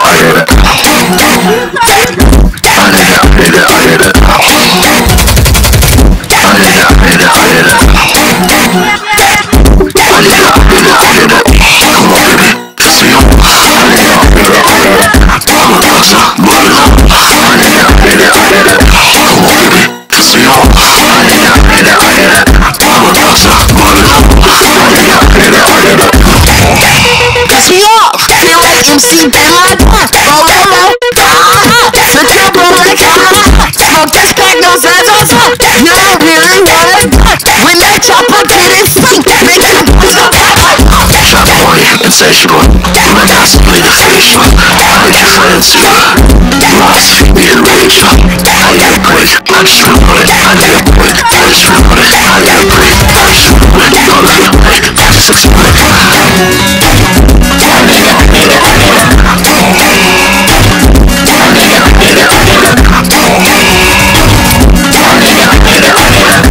MC BOLOLO, the trouble like smoke this pack, no ZAZA. You don't really wanna duck when that chopper get it sink. Make them push the Shot horny, insatiable, massively facial. I get fancy, lost me enraged. I get a break, I just wanna it. I need a break, I just wanna it. I need a break, I just wanna it. Go to the break, just explain.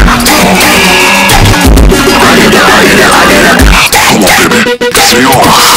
Come on, baby, say you are.